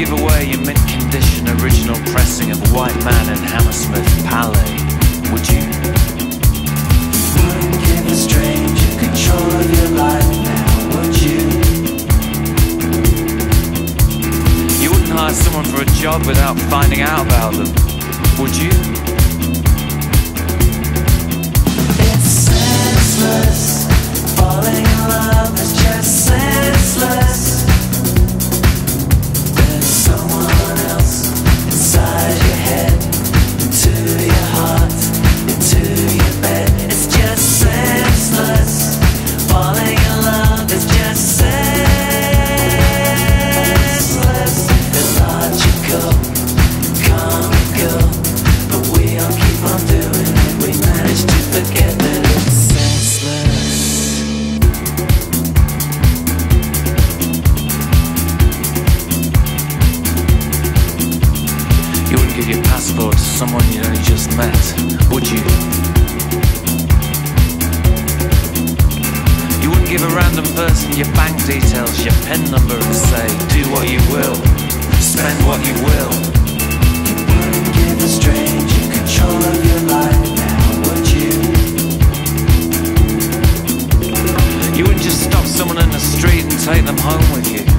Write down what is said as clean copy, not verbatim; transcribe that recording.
give away your mint-condition original pressing of White Man and Hammersmith Palais, would you? Wouldn't give a stranger control of your life now, would you? You wouldn't hire someone for a job without finding out about them, would you? It's senseless. Falling in love is just senseless. There's someone else inside your head, into your heart, into your bed. It's just senseless. Falling in love is just senseless. Illogical, come and go, but we all keep on doing it. We manage to forget that it's senseless. You wouldn't give your passport to someone you'd only just met, would you? You wouldn't give a random person your bank details, your PIN number and say, do what you will, spend what you will. You wouldn't give a stranger control of your life now, would you? You wouldn't just stop someone in the street and take them home with you.